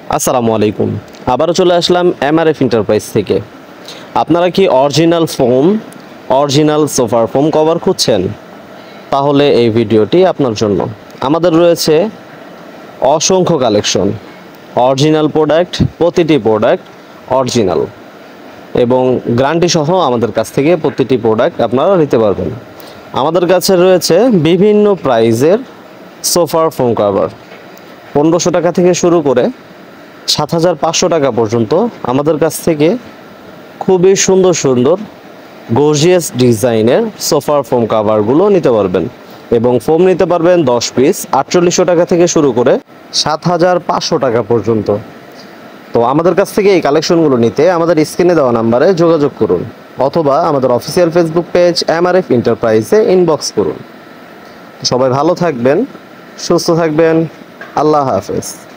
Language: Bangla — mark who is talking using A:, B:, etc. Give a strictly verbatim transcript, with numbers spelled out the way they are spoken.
A: আসসালামু আলাইকুম। আবারও চলে আসলাম এমআরএফ এন্টারপ্রাইজ থেকে। আপনারা কি অরিজিনাল ফোম, অরিজিনাল সোফার ফোম কভার খুঁজছেন? তাহলে এই ভিডিওটি আপনার জন্য। আমাদের রয়েছে অসংখ্য কালেকশন, অরিজিনাল প্রোডাক্ট, প্রতিটি প্রোডাক্ট অরিজিনাল এবং গ্যারান্টি সহ আমাদের কাছ থেকে প্রতিটি প্রোডাক্ট আপনারা নিতে পারবেন। আমাদের কাছে রয়েছে বিভিন্ন প্রাইজের সোফার ফোম কভার, পনেরোশো টাকা থেকে শুরু করে সাত হাজার পাঁচশো টাকা পর্যন্ত আমাদের কাছ থেকে খুবই সুন্দর সুন্দর গর্জিয়াস ডিজাইনের সোফার ফোম কাভারগুলো নিতে পারবেন এবং ফোম নিতে পারবেন দশ পিস, আটচল্লিশশো টাকা থেকে শুরু করে সাত হাজার পাঁচশো টাকা পর্যন্ত। তো আমাদের কাছ থেকে এই কালেকশনগুলো নিতে আমাদের স্ক্রিনে দেওয়া নাম্বারে যোগাযোগ করুন অথবা আমাদের অফিসিয়াল ফেসবুক পেজ এমআরএফ এন্টারপ্রাইজে ইনবক্স করুন। সবাই ভালো থাকবেন, সুস্থ থাকবেন। আল্লাহ হাফেজ।